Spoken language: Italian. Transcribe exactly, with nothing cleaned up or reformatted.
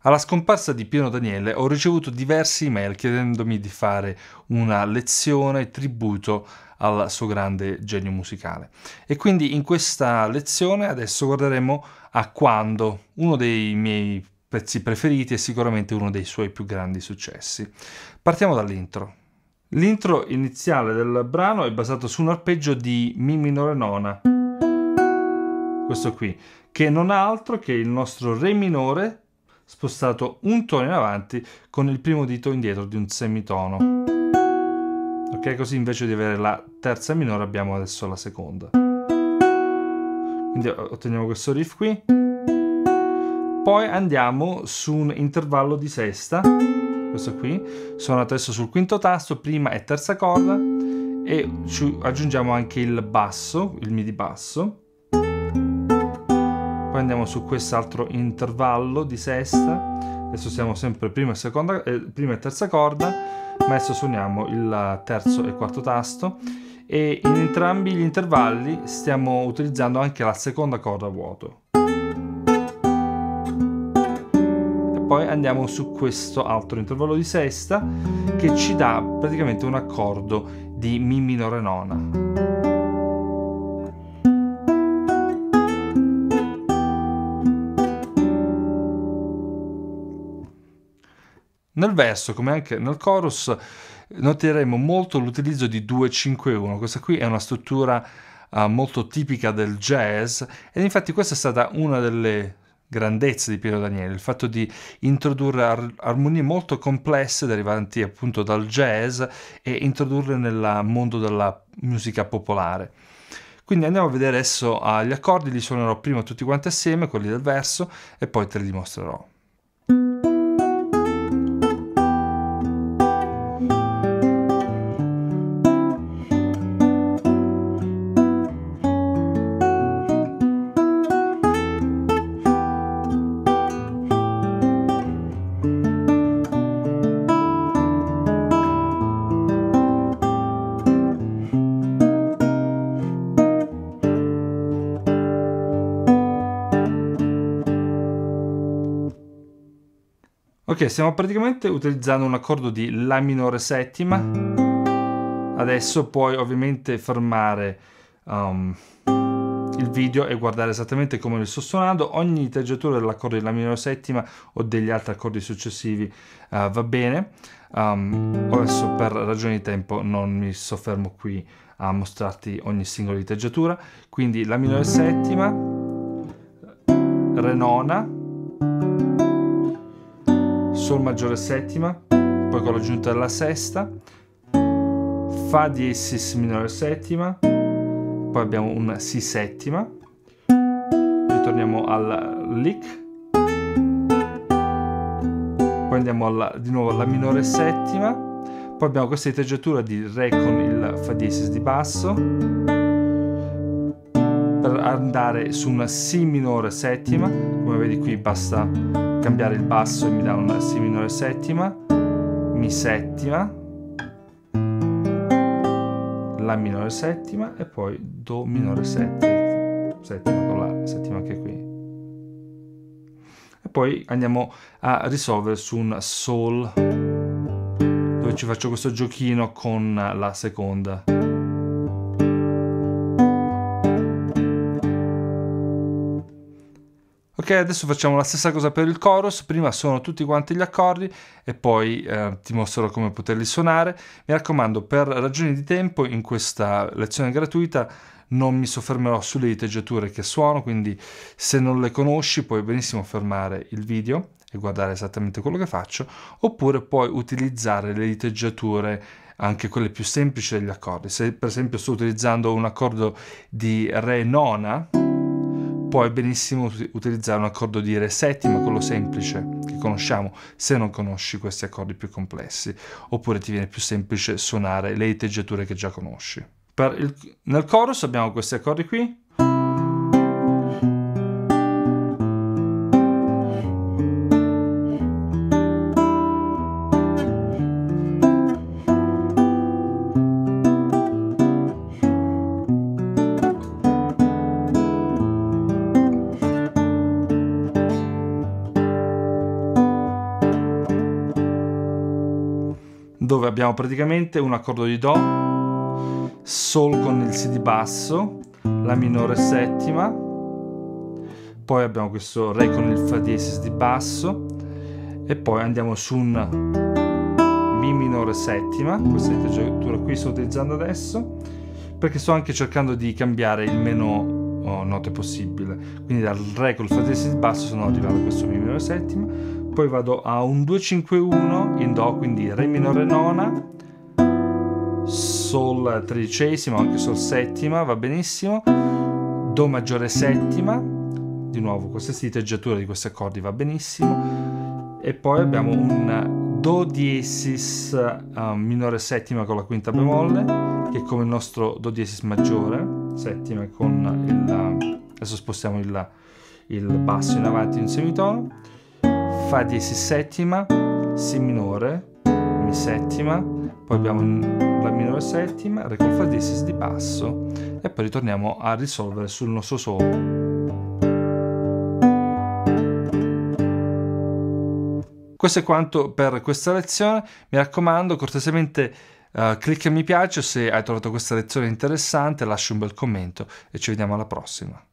Alla scomparsa di Pino Daniele ho ricevuto diverse email chiedendomi di fare una lezione tributo al suo grande genio musicale. E quindi in questa lezione adesso guarderemo a Quando, uno dei miei pezzi preferiti e sicuramente uno dei suoi più grandi successi. Partiamo dall'intro. L'intro iniziale del brano è basato su un arpeggio di Mi minore nona, questo qui, che non ha altro che il nostro Re minore spostato un tono in avanti con il primo dito indietro di un semitono. Ok, così invece di avere la terza minore abbiamo adesso la seconda. Quindi otteniamo questo riff qui. Poi andiamo su un intervallo di sesta, questo qui, suono adesso sul quinto tasto, prima e terza corda, e ci aggiungiamo anche il basso, il mi di basso. Poi andiamo su quest'altro intervallo di sesta, adesso siamo sempre prima e, seconda, eh, prima e terza corda, ma adesso suoniamo il terzo e quarto tasto e in entrambi gli intervalli stiamo utilizzando anche la seconda corda a vuoto. E poi andiamo su questo altro intervallo di sesta che ci dà praticamente un accordo di Mi minore nona. Nel verso, come anche nel chorus, noteremo molto l'utilizzo di due cinque uno. Questa qui è una struttura uh, molto tipica del jazz ed infatti questa è stata una delle grandezze di Pino Daniele, il fatto di introdurre ar- armonie molto complesse derivanti appunto dal jazz e introdurre nel mondo della musica popolare. Quindi andiamo a vedere adesso uh, gli accordi, li suonerò prima tutti quanti assieme, quelli del verso, e poi te li dimostrerò. Ok, stiamo praticamente utilizzando un accordo di La minore settima. Adesso puoi ovviamente fermare um, il video e guardare esattamente come lo sto suonando. Ogni diteggiatura dell'accordo di La minore settima o degli altri accordi successivi uh, va bene. Um, adesso per ragioni di tempo non mi soffermo qui a mostrarti ogni singola diteggiatura. Quindi La minore settima, Re nona, Sol maggiore settima, poi con l'aggiunta della sesta, Fa diesis minore settima, poi abbiamo un Si settima, ritorniamo al lick, poi andiamo alla, di nuovo alla minore settima, poi abbiamo questa diteggiatura di Re con il Fa diesis di basso, per andare su una Si minore settima. Come vedi qui basta cambiare il basso e mi dà una Si minore settima, Mi settima, La minore settima e poi Do minore settima, settima con la settima anche qui. E poi andiamo a risolvere su un Sol, dove ci faccio questo giochino con la seconda. Ok, adesso facciamo la stessa cosa per il chorus. Prima suono tutti quanti gli accordi e poi eh, ti mostrerò come poterli suonare. Mi raccomando, per ragioni di tempo in questa lezione gratuita non mi soffermerò sulle diteggiature che suono, quindi se non le conosci puoi benissimo fermare il video e guardare esattamente quello che faccio, oppure puoi utilizzare le diteggiature anche quelle più semplici degli accordi. Se per esempio sto utilizzando un accordo di Re nona, puoi benissimo utilizzare un accordo di Re settima, quello semplice che conosciamo, se non conosci questi accordi più complessi, oppure ti viene più semplice suonare le diteggiature che già conosci. Per il, nel chorus abbiamo questi accordi qui. dove abbiamo praticamente un accordo di Do, Sol con il Si di basso, La minore settima, poi abbiamo questo Re con il Fa diesis di basso e poi andiamo su un Mi minore settima. Questa integgiatura qui sto utilizzando adesso perché sto anche cercando di cambiare il meno oh, note possibile, quindi dal Re con il Fa diesis di basso sono arrivato a questo Mi minore settima, poi vado a un due cinque uno in Do, quindi Re minore nona, Sol tredicesima, anche Sol settima va benissimo, Do maggiore settima, di nuovo questa stilteggiatura di questi accordi va benissimo, e poi abbiamo un Do diesis uh, minore settima con la quinta bemolle, che è come il nostro Do diesis maggiore settima con il, adesso spostiamo il, il basso in avanti in un semitono, Fa diesis settima, Si minore, Mi settima, poi abbiamo La minore settima, Re col Fa diesis di basso e poi ritorniamo a risolvere sul nostro Sol. Questo è quanto per questa lezione. Mi raccomando, cortesemente uh, clicca mi piace se hai trovato questa lezione interessante, lascia un bel commento e ci vediamo alla prossima.